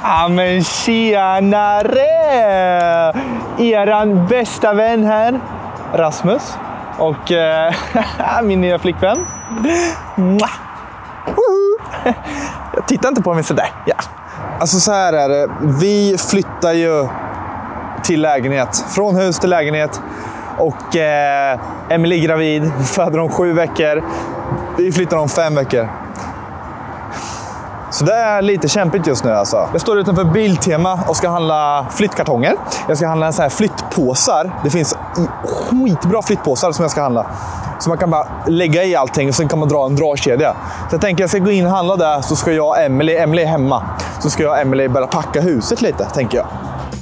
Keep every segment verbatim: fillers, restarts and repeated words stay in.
Ja men tjenare! Eran bästa vän här, Rasmus. Och eh, min nya flickvän. Jag tittar inte på mig sådär. Ja. Alltså så här är det. Vi flyttar ju till lägenhet. Från hus till lägenhet. Och eh, Emily är gravid. Vi föder om sju veckor. Vi flyttar om fem veckor. Så det är lite kämpigt just nu alltså. Jag står utanför Biltema och ska handla flyttkartonger. Jag ska handla en sån här flyttpåsar. Det finns skitbra flyttpåsar som jag ska handla. Så man kan bara lägga i allting och sen kan man dra en dragkedja. Så jag tänker att jag ska gå in och handla där, så ska jag och Emily, Emily är hemma. Så ska jag och Emily börja packa huset lite, tänker jag.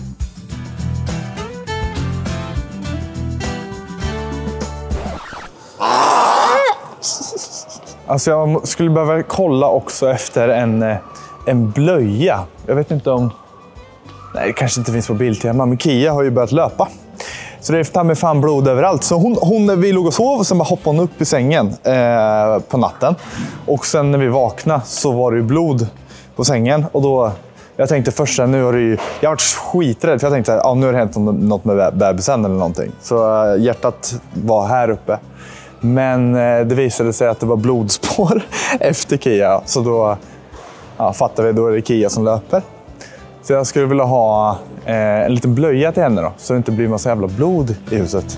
Alltså jag skulle behöva kolla också efter en, en blöja. Jag vet inte om... Nej, det kanske inte finns på Biltema. Men Kia har ju börjat löpa. Så det är fan med fan blod överallt. Så hon, hon, vi låg och sov och sen bara hoppade hon upp i sängen eh, på natten. Och sen när vi vaknade så var det ju blod på sängen. Och då... Jag tänkte först att nu har det ju... Jag har varit skiträdd för jag tänkte att ja, nu har det hänt något med bebisen eller någonting. Så äh, hjärtat var här uppe. Men eh, det visade sig att det var blodspår efter Kia. Så då ja, fattade vi då är det Kia som löper. Så jag skulle vilja ha eh, en liten blöja till henne då. Så det inte blir massa jävla blod i huset.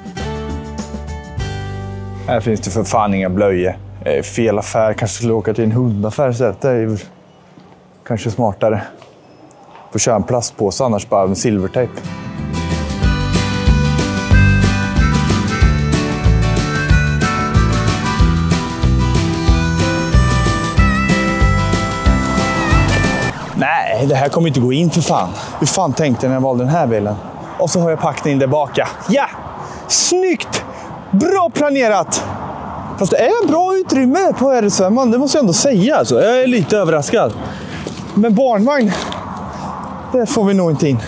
Här finns det för fan inga blöjor. Eh, fel affär. Kanske skulle åka till en hundaffär istället. Det är ju kanske smartare. Får köra en plastpåse annars bara med silvertejp. Nej, det här kommer inte gå in för fan. Hur fan tänkte jag när jag valde den här bilen? Och så har jag packat in tillbaka. Ja! Snyggt! Bra planerat! Fast det är en bra utrymme på R S fem, det måste jag ändå säga. Alltså. Jag är lite överraskad. Men barnvagn, det får vi nog inte in.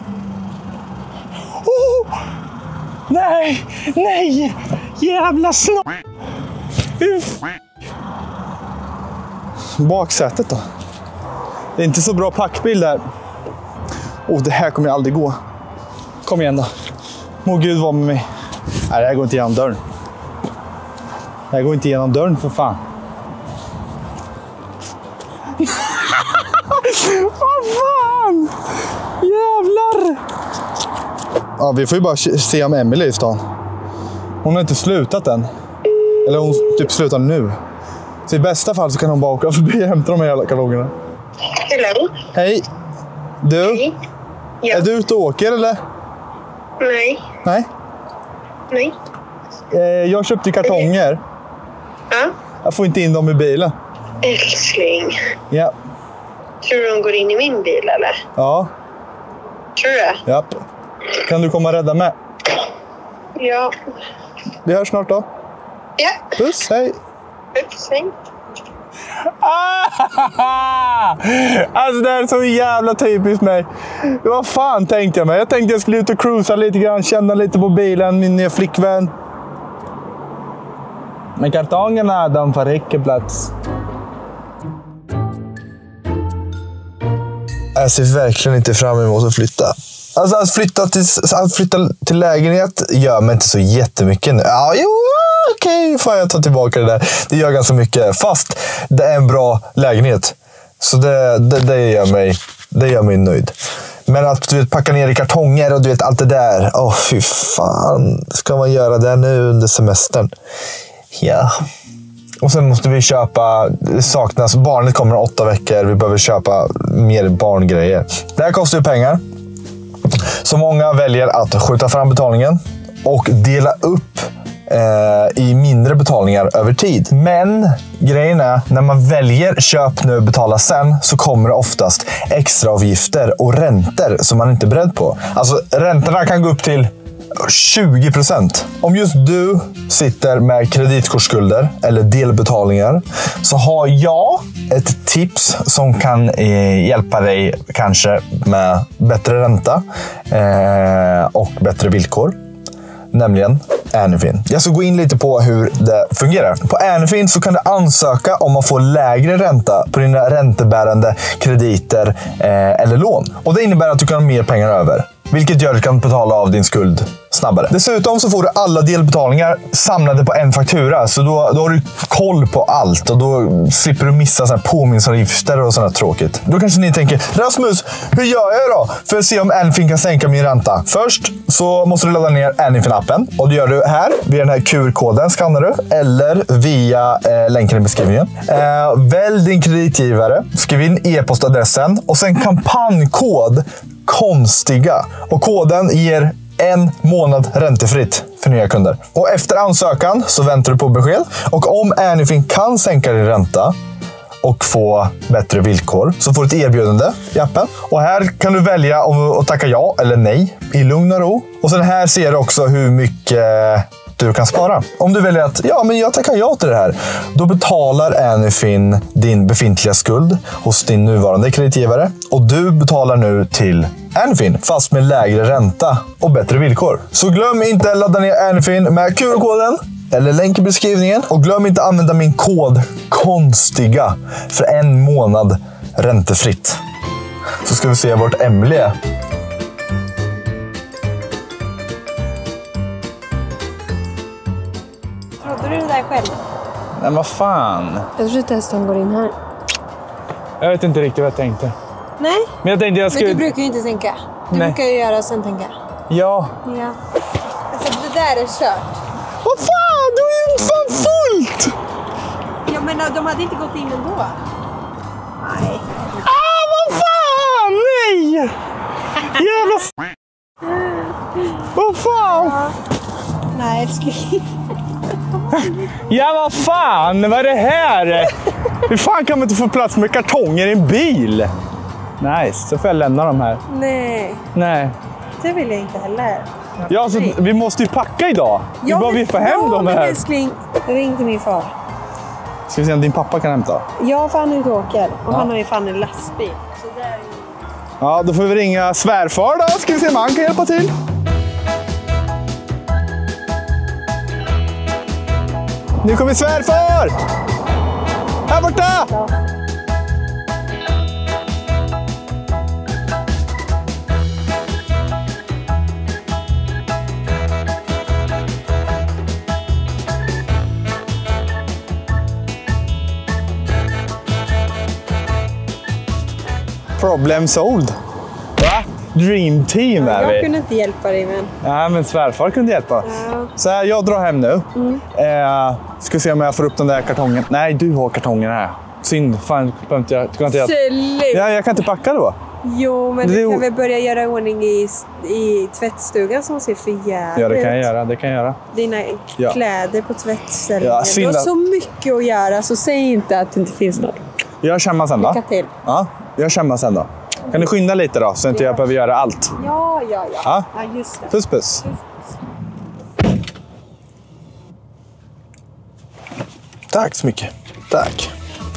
Oh! Nej! Nej! Jävla snart! Uff! Baksätet då? Det är inte så bra packbil där. Oh, det här kommer jag aldrig gå. Kom igen då. Må Gud vara med mig. Nej, det här går inte igenom dörren. Det här går inte igenom dörren för fan. Vad fan! Jävlar! Ja, vi får ju bara se om Emily i stan. Hon har inte slutat än. Eller hon typ slutar nu. Så i bästa fall så kan hon bara åka förbi och hämta de här jävla kartongerna. Hello. Hej. Du? Hej. Ja. Är du ute och åker eller? Nej. Nej? Nej. Eh, jag köpte kartonger. Ja? Jag får inte in dem i bilen. Älskling. Ja. Tror du de går in i min bil eller? Ja. Tror du? Ja. Kan du komma och rädda mig? Ja. Vi hörs snart då. Ja. Puss, hej. Puss, hej. Alltså det är så jävla typiskt mig. Vad fan tänkte jag mig? Jag tänkte jag skulle ut och cruisa lite grann, känna lite på bilen, min nya flickvän. Men kartongerna, de får räcka plats. Jag ser verkligen inte fram emot att flytta. Alltså att flytta till, att flytta till lägenhet gör mig inte så jättemycket nu. Ja, jo, okej, får jag ta tillbaka det där. Det gör ganska mycket, fast det är en bra lägenhet. Så det, det, det, gör, mig, det gör mig nöjd. Men att du vet, packa ner i kartonger och du vet allt det där. Åh, oh, fy fan. Ska man göra det nu under semestern? Ja. Och sen måste vi köpa, det saknas, barnet kommer om åtta veckor. Vi behöver köpa mer barngrejer. Det här kostar ju pengar. Så många väljer att skjuta fram betalningen och dela upp eh, i mindre betalningar över tid. Men grejen är, när man väljer köp nu och betala sen, så kommer det oftast extra avgifter och räntor som man inte är beredd på. Alltså räntorna kan gå upp till tjugo procent. Om just du sitter med kreditkortsskulder eller delbetalningar, så har jag ett tips som kan eh, hjälpa dig kanske med bättre ränta eh, och bättre villkor. nämligen Anyfin. Jag ska gå in lite på hur det fungerar. På Anyfin så kan du ansöka om att få lägre ränta på dina räntebärande krediter eh, eller lån. Och det innebär att du kan ha mer pengar över. Vilket gör att du kan betala av din skuld snabbare. Dessutom så får du alla delbetalningar samlade på en faktura. Så då, då har du koll på allt. Och då slipper du missa såna här påminnelseavgifter och sånt här tråkigt. Då kanske ni tänker, Rasmus, hur gör jag då för att se om Anyfin kan sänka min ränta? Först så måste du ladda ner Anyfin-appen. Och det gör du här, via den här Q R-koden skannar du. Eller via eh, länken i beskrivningen. Eh, välj din kreditgivare. Skriv in e-postadressen. Och sen kampanjkod konstiga. Och koden ger en månad räntefritt för nya kunder. Och efter ansökan så väntar du på besked. Och om Anyfin kan sänka din ränta och få bättre villkor så får du ett erbjudande i appen. Och här kan du välja om att tacka ja eller nej i lugn och ro. Och sen här ser du också hur mycket du kan spara. Om du väljer att ja, men jag tackar ja till det här, då betalar Anyfin din befintliga skuld hos din nuvarande kreditgivare och du betalar nu till Anyfin fast med lägre ränta och bättre villkor. Så glöm inte att ladda ner Anyfin med Q R-koden eller länk i beskrivningen och glöm inte att använda min kod konstiga för en månad räntefritt. Så ska vi se vart Emily är. Trodde du det där själv? Nej, vad fan. Jag tror att hon går in här. Jag vet inte riktigt vad jag tänkte. Nej, Men jag tänkte jag skulle... men du brukar ju inte tänka. Du Nej. brukar ju göra och sen tänka. Ja. Ja. Alltså det där är kört. Vad fan? Du är ju fan fullt! Ja men de hade inte gått in ändå. Nej. Ah, vad fan! Nej! Jävla f... Vad fan? Ja. Nej, älskling. Ja, vad fan? Vad är det här? Hur fan kan man inte få plats med kartonger i en bil? Nice, så får jag lämna dem här. Nej, Nej. det vill jag inte heller. Ja, så vi måste ju packa idag. Vi bara vi får hem ja, dem men här. älskling, ring till min far. Ska vi se om din pappa kan hämta? Ja, för han är ute och åker. Och Ja. han har ju fan en lastbil. Så där är ju... Ja, då får vi ringa svärfar då. Ska vi se om han kan hjälpa till. Nu kommer svärfar! Här borta! Ja. Problem solved. Va? Dream team är vi. Jag kunde inte hjälpa dig, men... Ja, men svärfar kunde hjälpa. Ja. Så här, jag drar hem nu. Mm. Eh, ska se om jag får upp den där kartongen. Nej, du har kartongen här. Synd. Fan, jag, jag kan inte hjälpa. Absolut. Ja, jag kan inte packa då. Jo, men Det du är o- kan väl börja göra i ordning i, i tvättstugan som ser för jävligt. Ja, det kan jag göra. Det kan jag göra. Dina Ja. kläder på tvättställningen. Ja, du synd har att- så mycket att göra, så säg inte att det inte finns något. Jag kör sen då. Lycka till. Ja, jag kör sen då. Kan du skynda lite då, så inte jag behöver göra allt? Ja, ja, ja. Ja. Ja, just det. Puss, puss. Tack så mycket. Tack.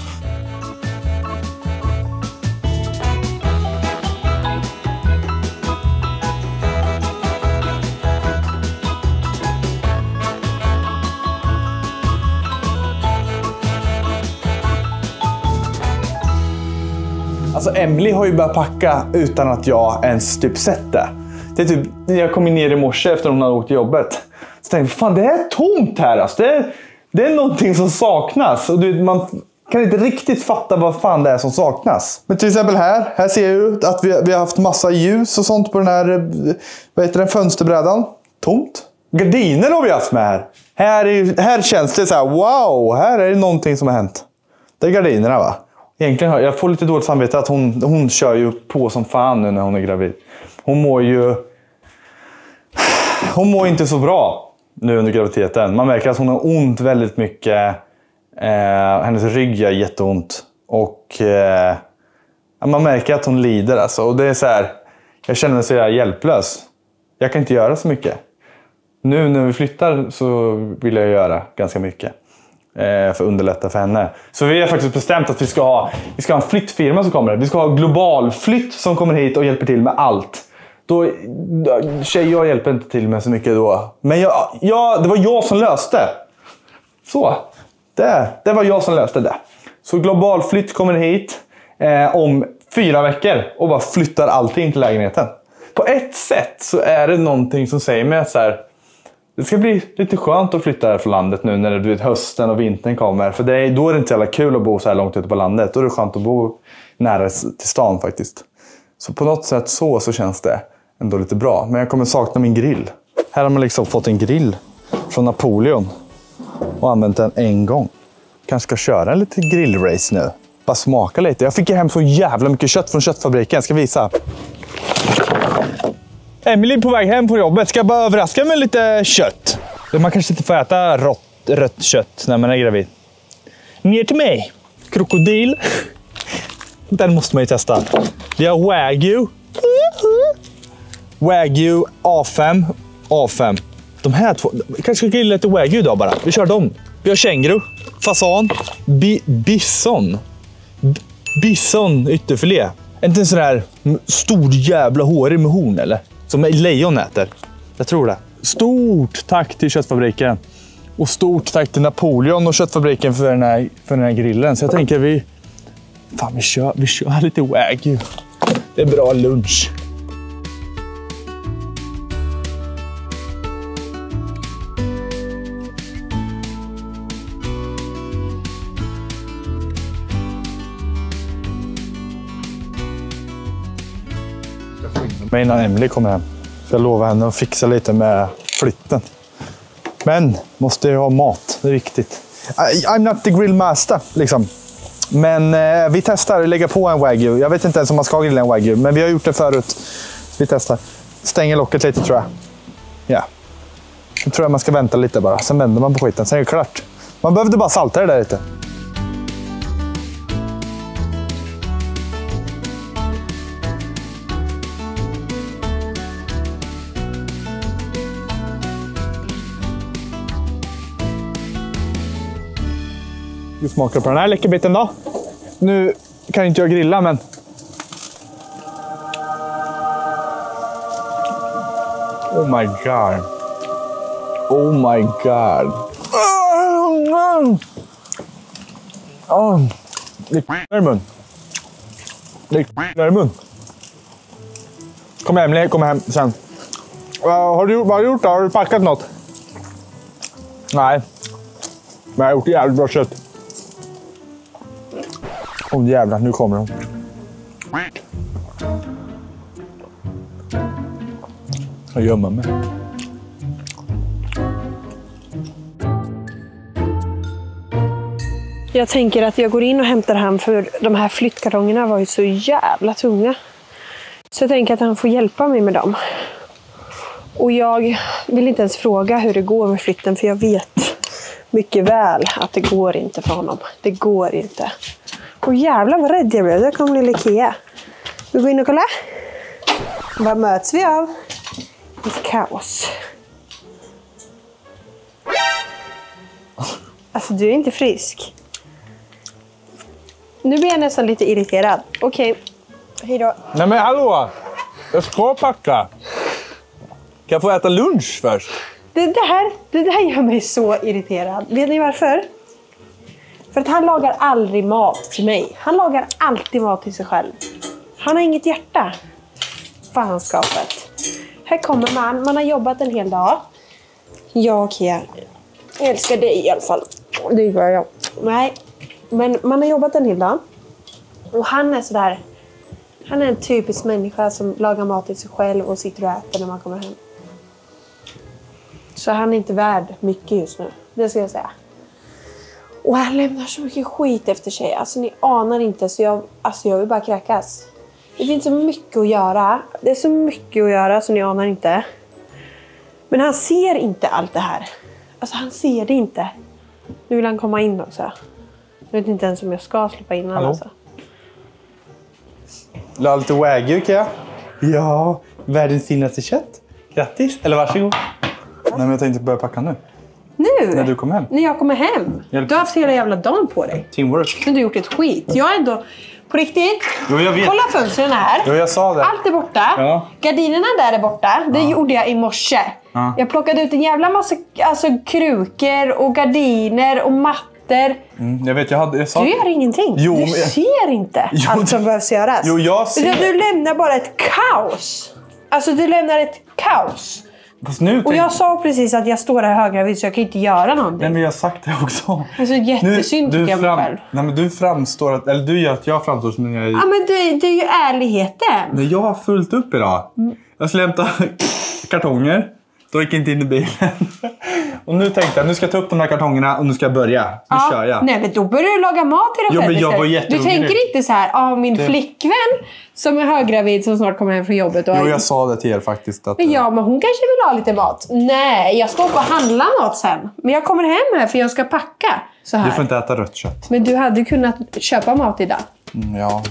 Alltså Emily har ju börjat packa utan att jag ens typ sett det. Det är typ, när jag kom in ner i morse efter att hon hade åkt till jobbet. Så tänkte jag, fan det är tomt här alltså. Det är, det är någonting som saknas. Och du, man kan inte riktigt fatta vad fan det är som saknas. Men till exempel här, här ser jag ju att vi, vi har haft massa ljus och sånt på den här, vad heter den, fönsterbrädan. Tomt. Gardiner har vi haft med här. Här, är, här känns det så här, wow, här är det någonting som har hänt. Det är gardinerna va? Egentligen, jag får lite dåligt samvete att hon, hon kör ju på som fan nu när hon är gravid. Hon mår ju... Hon mår inte så bra nu under graviditeten. Man märker att hon har ont väldigt mycket. Eh, hennes rygg gör jätteont. Och eh, man märker att hon lider alltså. Och det är så här, jag känner mig så här hjälplös. Jag kan inte göra så mycket. Nu när vi flyttar så vill jag göra ganska mycket. För att underlätta för henne. Så vi har faktiskt bestämt att vi ska ha, vi ska ha en flyttfirma som kommer. Vi ska ha Global Flytt som kommer hit och hjälper till med allt. Då, tjej, jag hjälper inte till med så mycket då. Men jag, jag, det var jag som löste. Så, det, det var jag som löste det. Så Global Flytt kommer hit eh, om fyra veckor och bara flyttar allting till lägenheten. På ett sätt så är det någonting som säger mig att så här, det ska bli lite skönt att flytta här från landet nu när det, du vet, hösten och vintern kommer. För det är, då är det inte så jävla kul att bo så här långt ute på landet. Då är det skönt att bo nära till stan faktiskt. Så på något sätt så, så känns det ändå lite bra. Men jag kommer sakna min grill. Här har man liksom fått en grill från Napoleon. Och använt den en gång. Kanske ska köra en liten grillrace nu. Bara smaka lite. Jag fick hem så jävla mycket kött från köttfabriken. Jag ska visa. Emily på väg hem på jobbet. Ska jag bara överraska med lite kött. Man kanske inte får äta rått, rött kött när man är gravid. Ner till mig. Krokodil. Den måste man ju testa. Vi har Wagyu. Wagyu A fem. A fem. De här två. Vi kanske ska grilla lite Wagyu idag bara. Vi kör dem. Vi har känguru. Fasan. Bi bison. B bison ytterfilé. Inte en sån här stor jävla hårig med horn eller? Som lejon äter. Jag tror det. Stort tack till köttfabriken. Och stort tack till Napoleon och köttfabriken för den här, för den här grillen. Så jag tänker vi... Fan, vi kör, vi kör lite Wagyu. Det är bra lunch. Men innan Emily kommer hem. Så jag lovar henne att fixa lite med flytten. Men måste ju ha mat. Det är viktigt. I, I'm not the grill master liksom. Men eh, vi testar att lägga på en Wagyu. Jag vet inte ens om man ska grilla en Wagyu. Men vi har gjort det förut. Vi testar. Stänger locket lite tror jag. Ja. Nu tror jag man ska vänta lite bara. Sen vänder man på skiten. Sen är det klart. Man behövde bara salta det där lite. Vi smakar på den här läckerbiten då. Nu kan inte jag grilla, men... Oh my god. Oh my god. Oh. Det är i mun. Det är i mun. Kom hem, kom hem sen. Uh, har du, vad har du gjort då? Har du packat något? Nej. Men jag har gjort jävligt bra kött. Åh oh, jävlar, nu kommer de. Jag gömmer mig. Jag tänker att jag går in och hämtar han för de här flyttkartongerna var ju så jävla tunga. Så jag tänker att han får hjälpa mig med dem. Och jag vill inte ens fråga hur det går med flytten för jag vet mycket väl att det går inte för honom. Det går inte. Och jävlar vad rädd jag blev. Där kom lilla Ikea. Vi går in och kolla. Vad möts vi av? Ett kaos. Alltså du är inte frisk. Nu blir jag nästan lite irriterad. Okej. Okay. Hej då. Nej men hallå. Jag ska packa. Kan jag få äta lunch först? Det, det, här, det där gör mig så irriterad. Vet ni varför? För att han lagar aldrig mat till mig. Han lagar alltid mat till sig själv. Han har inget hjärta. Fanskapet. Här kommer man. Man har jobbat en hel dag. Ja, okej. Jag älskar dig i alla fall. Det gör jag. Nej. Men man har jobbat en hel dag. Och han är sådär. Han är en typisk människa som lagar mat till sig själv och sitter och äter när man kommer hem. Så han är inte värd mycket just nu. Det ska jag säga. Och han lämnar så mycket skit efter sig. Alltså ni anar inte. Så jag, alltså jag vill bara kräkas. Det finns så mycket att göra. Det är så mycket att göra så ni anar inte. Men han ser inte allt det här. Alltså han ser det inte. Nu vill han komma in också. Jag vet inte ens om jag ska släppa in honom. Alltså. La lite Wagyu, Ikea. Ja, världens finaste kött. Grattis. Eller varsågod. Nej, men jag tänkte börja packa nu. Nu? När du kommer hem. När jag kommer hem? Hjälp. Du har haft hela jävla dagen på dig. Teamwork. Men du har gjort ett skit. Jag har ändå På riktigt? Jo, jag vet. Kolla fönstren här. Jo, jag sa det. Allt är borta. Ja. Gardinerna där är borta. Det ja. gjorde jag i morse. Ja. Jag plockade ut en jävla massa alltså, krukor och gardiner och mattor. Mm, jag vet, jag hade... Jag sa... Du gör ingenting. Jo, du men... ser inte jo, allt som behövs göras. Jo, jag ser. Du lämnar bara ett kaos. Alltså, du lämnar ett kaos. Nu och jag sa precis att jag står här höggravid så jag kan inte göra någonting. Nej, men jag har sagt det också. Alltså jättesynd tycker jag fram... mig själv. Nej, men du framstår att, eller du gör att jag framstår som jag är... Ja, men det, det är ju ärligheten. Men jag har fullt upp idag. Mm. Jag skulle hämta kartonger. Då gick jag inte in i bilen. Och nu tänkte jag, nu ska jag ta upp de här kartongerna och nu ska jag börja. Nu ja. kör jag. Nej, men då börjar du laga mat till dig själv. Jo, men jag var jättehungrig. Du tänker inte så här, ja, min det... flickvän som är höggravid som snart kommer hem från jobbet. Och jo, jag sa det till er faktiskt. Att, ja, men hon kanske vill ha lite mat. Nej, jag ska åka och handla mat sen. Men jag kommer hem här för jag ska packa. Så här. Du får inte äta rött kött. Men du hade kunnat köpa mat idag. Mm, ja.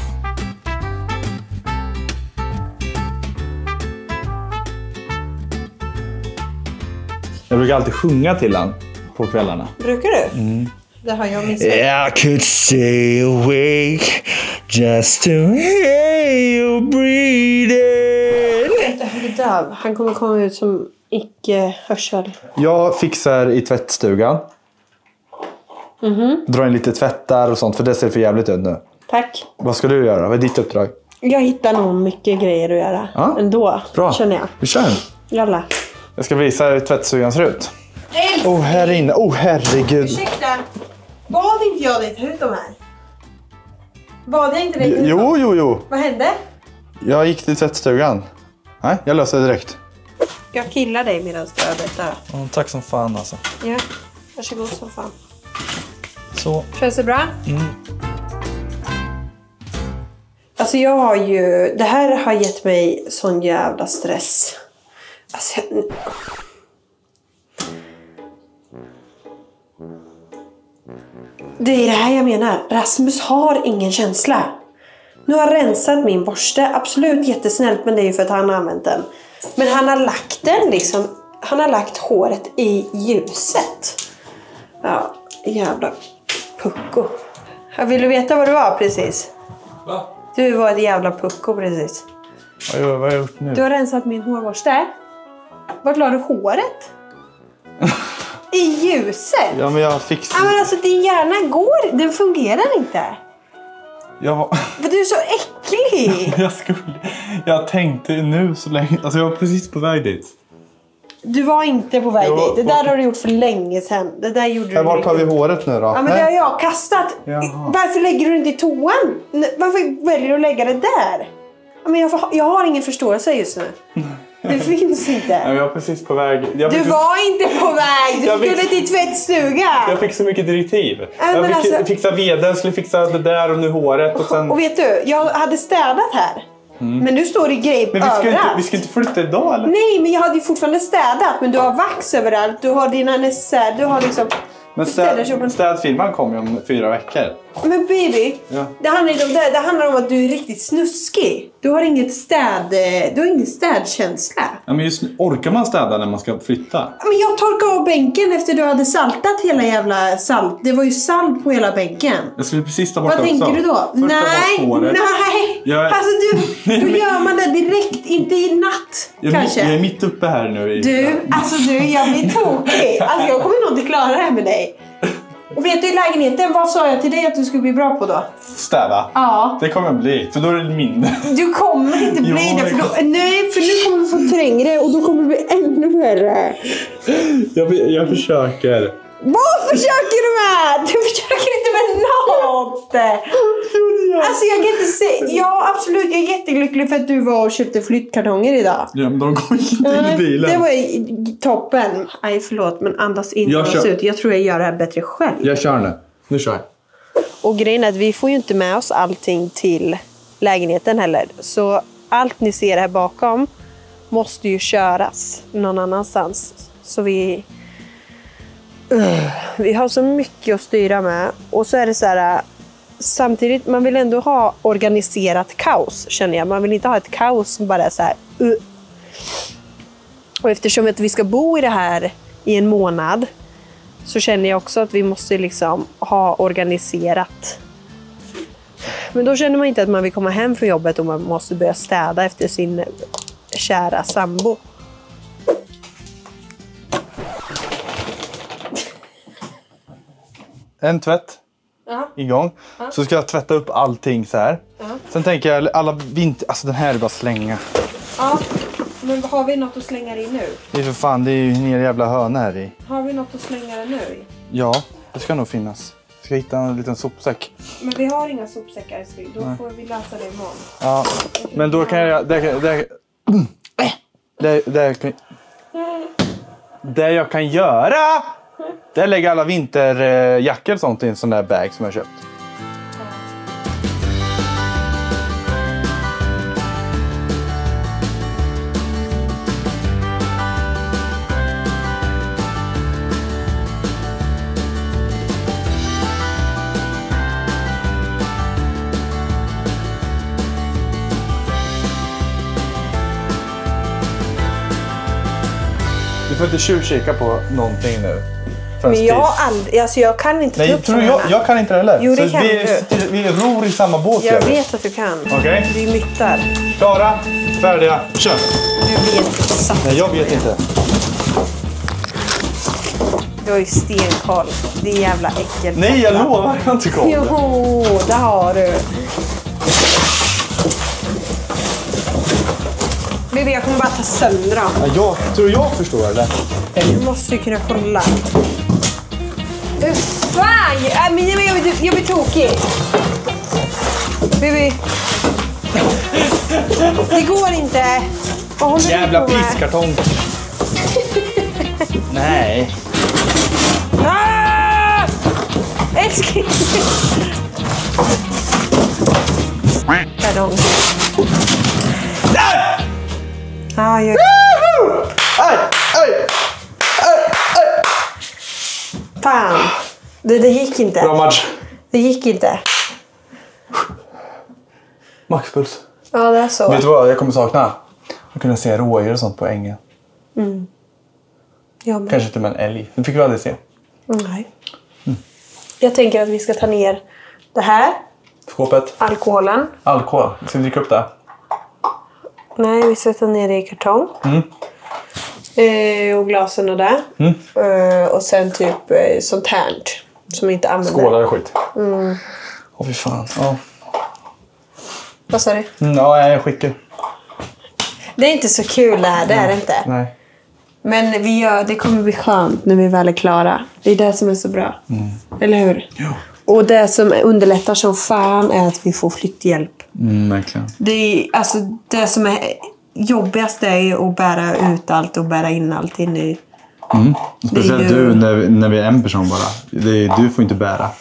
Jag brukar alltid sjunga till han på kvällarna. Brukar du? Mm. Det har jag missat. I could stay awake just to hear you breathing. Det är döv. Han kommer komma ut som icke-hörsel. Jag fixar i tvättstugan. Mm-hmm. Drar in lite tvättar och sånt, för det ser för jävligt ut nu. Tack. Vad ska du göra? Vad är ditt uppdrag? Jag hittar nog mycket grejer att göra. Ja? Ändå, bra. Känner jag. Vi kör. Jalla. Jag ska visa hur tvättstugan ser ut. Åh, oh, här inne. Åh, oh, herregud. Ursäkta. Bad inte jag dig ta ut de här? Bad jag inte dig ta ut Jo, jo, jo. Vad hände? Jag gick till tvättstugan. Nej, jag löser det direkt. Jag killar dig medan du arbetar. Oh, tack som fan alltså. Ja, varsågod som fan. Så. Känns det bra? Mm. Alltså jag har ju... Det här har gett mig sån jävla stress. Alltså jag... Det är det här jag menar. Rasmus har ingen känsla. Nu har han rensat min borste. Absolut jättesnällt, men det är ju för att han har använt den. Men han har lagt den liksom. Han har lagt håret i ljuset. Ja, jävla pucko. Jag vill du veta vad du var precis? Va? Du var ett jävla pucko precis. Vad har jag gjort nu? Du har rensat min hårborste. Vart la du håret? I ljuset? Ja, men jag fixar... Ja, men alltså din hjärna går. Den fungerar inte. Jag... Men du är så äcklig. jag skulle... Jag tänkte nu så länge... Alltså jag var precis på väg dit. Du var inte på väg jo, dit. Det där har du gjort för länge sedan. Det där gjorde du. Var tar vi håret nu då? Ja, men Nej. det har jag kastat. Jaha. Varför lägger du inte i toan? Varför väljer du att lägga det där? Ja, men jag, får, jag har ingen förståelse just nu. Det finns inte. Nej, jag var precis på väg. Jag du fick... var inte på väg. Du jag skulle fick... till tvättstuga. Jag fick så mycket direktiv. Ja, jag fick alltså... fixa veden, skulle fixa det där och nu håret. Och, sen... och vet du, jag hade städat här. Mm. Men nu står det grejer Men vi ska, överallt. inte, vi ska inte flytta idag eller? Nej, men jag hade ju fortfarande städat. Men du har vax överallt. Du har dina necessär. Du har liksom... Men städ, städfirman kommer ju om fyra veckor. Men baby, ja. det, handlar om, det, det handlar om att du är riktigt snuskig. Du har inget städ, du har ingen städkänsla. Ja, men just nu, orkar man städa när man ska flytta? Men jag torkade av bänken efter du hade saltat hela jävla salt. Det var ju salt på hela bänken. Jag skulle precis ta bort Vad också. tänker du då? Först nej, nej. Jag... Alltså du, då gör man det direkt, inte i natt jag, kanske. Jag är mitt uppe här nu. I... Du, alltså du, jag blir tokig. Alltså jag kommer nog inte klara det här med dig. Och vet du i lägenheten, vad sa jag till dig att du skulle bli bra på då? Städa? Ja. Det kommer jag bli, för då är det mindre. Du kommer inte bli jo, det, för då, nej, för nu kommer du få trängre och då kommer det bli ännu värre. Jag, jag försöker. Vad försöker du med? Du försöker inte med något. Alltså jag kan inte säga. Ja, absolut, jag är jättelycklig för att du var och köpte flyttkartonger idag. Ja, men de går inte in i bilen. Det var toppen. Nej, förlåt, men andas in och andas ut. Jag tror jag gör det här bättre själv. Jag kör nu. Nu kör jag. Och grejen är att vi får ju inte med oss allting till lägenheten heller. Så allt ni ser här bakom måste ju köras någon annanstans. Så vi... Uh, vi har så mycket att styra med. Och så är det så här... Samtidigt, man vill ändå ha organiserat kaos, känner jag. Man vill inte ha ett kaos som bara är så här... Uh. Och eftersom att vi ska bo i det här i en månad... Så känner jag också att vi måste liksom ha organiserat Men då känner man inte att man vill komma hem från jobbet och man måste börja städa efter sin kära sambo. En tvätt. Ja. Igång. Ja. Så ska jag tvätta upp allting så här. Ja. Sen tänker jag alla vinter... Alltså den här är bara slänga. Ja, men har vi något att slänga i nu? Det är för fan, det är ju en jävla höna här i. Har vi något att slänga det nu i? Ja, det ska nog finnas. Jag ska hitta en liten sopsäck. Men vi har inga sopsäckar, då Nej. får vi lösa det imorgon. Ja, men då kan jag... Det, det, det, det, kan, det jag kan göra... Det lägger alla vinterjackor och sånt i en sån där bag som jag köpt. Du får inte tjuvkika på någonting nu. Men jag, aldrig, alltså jag kan inte ta Nej, upp tror jag, jag kan inte heller. Jo, det så kan vi, du. vi ror i samma båt. Jag vet att du kan. Okej. Okay. Vi myttar. Klara, färdiga, kör. Du vet exakt. Nej, jag vet inte. Du har ju stenkoll. Det är jävla äckel. Nej, jag lovar jag inte koll. Jo, det har du. Baby, jag kommer bara ta sönder dem. Ja, jag tror jag förstår det. Du måste ju kunna kolla. Hur fan? Äh, men jag, jag, jag blir tokig. Baby. Det går inte. Vad håller Jävla du på med? pisskartong. Nej. Ah! Älskling. Kartong. Där! Ah, jag... Aj, aj, aj, aj. Fan. Det, det gick inte. Bra match. Det gick inte. Maxpuls. Ja, det är så. Vet du vad jag kommer sakna? Jag kunde se rådjur och sånt på ängen. Mm. Ja, men... Kanske till och med en älg. Det fick vi aldrig se. Nej. Mm. Jag tänker att vi ska ta ner det här. Skåpet. Alkoholen. Alkohol. Ska vi dricka upp det? Nej, vi sätter ner det i kartong. Mm. Eh, och glasen och det. Mm. Eh, och sen typ eh, sånt här. Som inte använder. Skålar och skit. Mm. Åh, fy fan. Ja. Vad sa du? Mm, ja, jag är skicklig. Det är inte så kul det här, det är det inte. Nej. Men vi gör, det kommer bli skönt när vi väl är klara. Det är det som är så bra. Mm. Eller hur? Jo. Och det som underlättar så fan är att vi får flytthjälp. Mm, verkligen. Det är, alltså, det som är jobbigast är att bära ut allt och bära in allt in i... Mm. Speciellt ju... du när vi, när vi är en person bara. Det är, du får inte bära.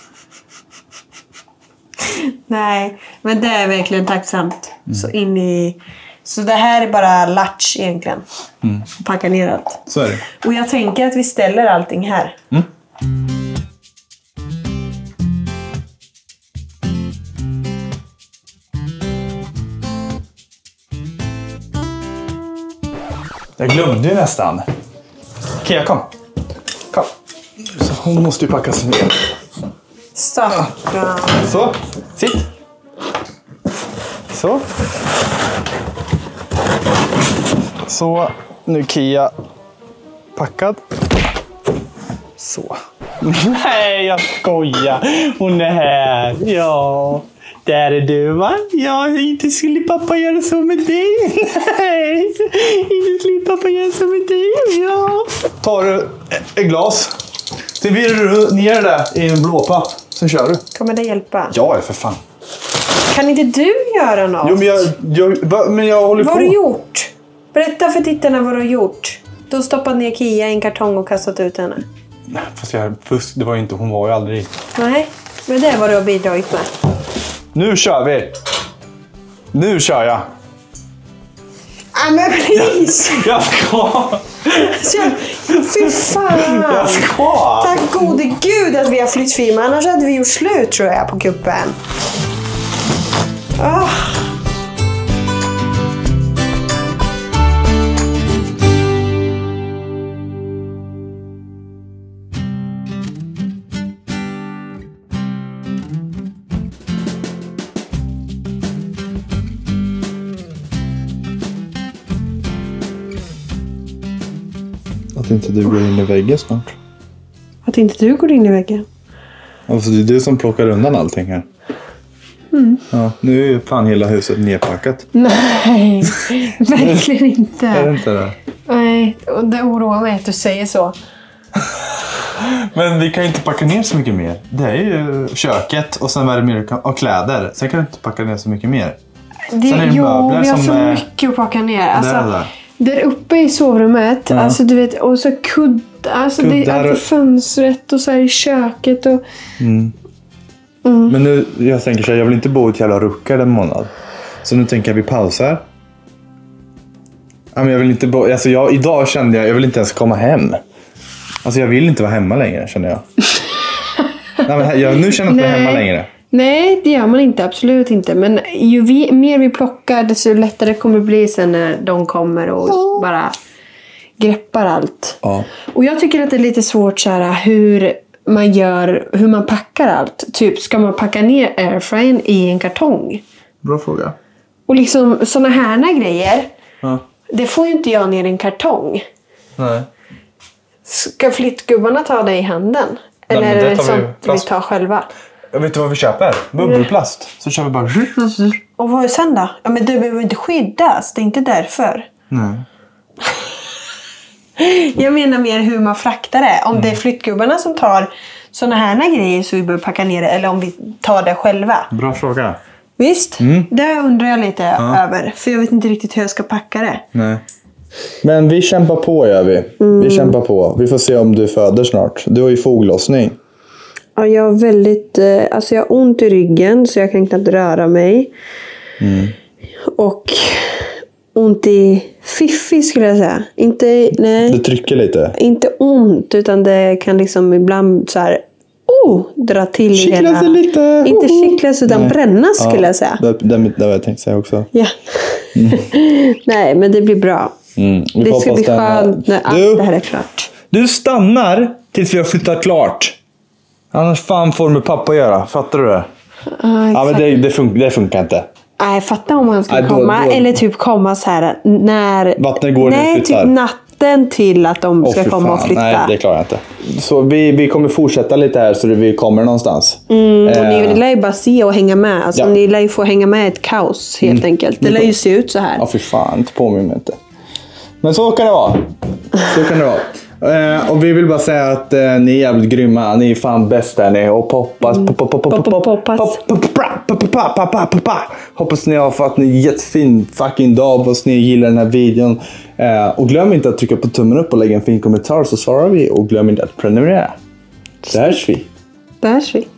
Nej, men det är verkligen tacksamt. Mm. Så in i... Så det här är bara latch egentligen. Mm. Packa ner allt. Så är det. Och jag tänker att vi ställer allting här. Mm. Jag glömde ju nästan. Kia, kom. Kom. Så hon måste ju packas ner. Stackarn. Så, sitt. Så. Så, nu Kia packad. Så. Nej, jag skojar. Hon är här. Ja, där är du, va? Ja, inte skulle pappa göra så med dig. Nej, inte skulle pappa göra så med dig. Ja. Tar du ett glas. Sen virar du ner det där i en blåpa. Sen kör du. Kommer det hjälpa? Ja, för fan. Kan inte du göra något? Jo, men jag, jag, men jag håller vad på. Vad har du gjort? Berätta för tittarna vad du har gjort. Du har stoppat ner Kia i en kartong och kastat ut henne. Nej, fast jag fusk, det var ju inte, hon var ju aldrig. Nej, men det är vad du har bidragit med. Nu kör vi. Nu kör jag. Ah, men please! Jag, jag ska. Fy fan! Jag ska. Tack gode gud att vi har flyttfilm. Annars hade vi gjort slut, tror jag, på kuppen. Oh. Att inte du går in i väggen snart. Att inte du går in i väggen. Alltså det är du som plockar undan allting här. Mm. Ja, nu är ju fan hela huset nedpackat. Nej, verkligen inte. Är det inte det? Nej, och det oroar mig att du säger så. Men vi kan ju inte packa ner så mycket mer. Det är ju köket och sen värmer och kläder. Sen kan du inte packa ner så mycket mer. Det, sen är det jo, möbler vi har som så är... mycket att packa ner. Alltså, Där, där. där uppe i sovrummet, Ja. alltså du vet, och så kuddar. Alltså det är Kuddar alltid och- fönstret och så här i köket och... Mm. Mm. Men nu, jag tänker så här, jag vill inte bo i ett jävla ruckar en månad. Så nu tänker jag vi pausar. Ja, men jag vill inte bo, alltså jag, idag kände jag, jag vill inte ens komma hem. Alltså jag vill inte vara hemma längre, känner jag. Nej, men jag, nu känner jag inte vara hemma längre. Nej, det gör man inte. Absolut inte. Men ju vi, mer vi plockar, desto lättare kommer det bli sen när de kommer och bara greppar allt. Ja. Och jag tycker att det är lite svårt så här, hur man gör, hur man packar allt. Typ, ska man packa ner airfryen i en kartong? Bra fråga. Och liksom såna här grejer, Ja. det får ju inte jag ner i en kartong. Nej. Ska flyttgubbarna ta det i handen? Eller men är det det tar vi sånt vi plast. tar själva? Jag vet du vad vi köper? Bubbelplast. Så kör vi bara... Och vad är sen då? Ja, men du behöver inte skyddas. Det är inte därför. Nej. Jag menar mer hur man fraktar det. Om det är flyttgubbarna som tar såna här grejer så vi behöver packa ner det. Eller om vi tar det själva. Bra fråga. Visst? Det undrar jag lite över. För jag vet inte riktigt hur jag ska packa det. Nej. Men vi kämpar på, gör vi. Vi kämpar på. Vi får se om du föder snart. Du har ju foglossning. Ja, jag har väldigt... Eh, alltså jag har ont i ryggen så jag kan knappt röra mig. Mm. Och ont i fiffi skulle jag säga. Inte... Nej. Det trycker lite. Inte ont, utan det kan liksom ibland så här... Oh, dra till i Kittlas hela... det lite. Inte Oh, oh. kittlas utan Nej. brännas skulle Ja, jag säga. Det, det, det var jag tänkte säga också. Ja. Nej, men det blir bra. Mm, vi Det får ska hoppas bli den här- skönt när allt Du- det här är klart. Du stannar tills vi har flyttat klart. Annars fan får du med pappa att göra. Fattar du det? Ja, Ja, exakt. men det, det, fun- det funkar inte. Nej, fatta om han skulle Nej, då- komma. då- Eller typ komma så här när... Vattnet går när vi Nej, flyttar. typ natten till att de Åh, ska fy komma och fan. flytta. Nej, det klarar jag inte. Så vi, vi kommer fortsätta lite här så att vi kommer någonstans. Mm, och Eh, ni lär ju bara se och hänga med. Alltså, Ja. Ni lär ju få hänga med i ett kaos helt enkelt. Det lär ju se ut så här. Ja, fy fan. Inte påminn mig inte. Men så kan det vara. Så kan det vara. Eh, och vi vill bara säga att eh, ni är jävligt grymma. Ni är fan bäst där ni. Och poppas. Mm. pop- pop- pop- pop- pop- Poppas. pop- pop- pop- pop- pop- pop- pop- pop- pop. Hoppas ni har fått en jättefin fucking dag. Hoppas ni gillar den här videon. Eh, och glöm inte att trycka på tummen upp och lägga en fin kommentar så svarar vi. Och glöm inte att prenumerera. Där hörs vi. Där ser vi.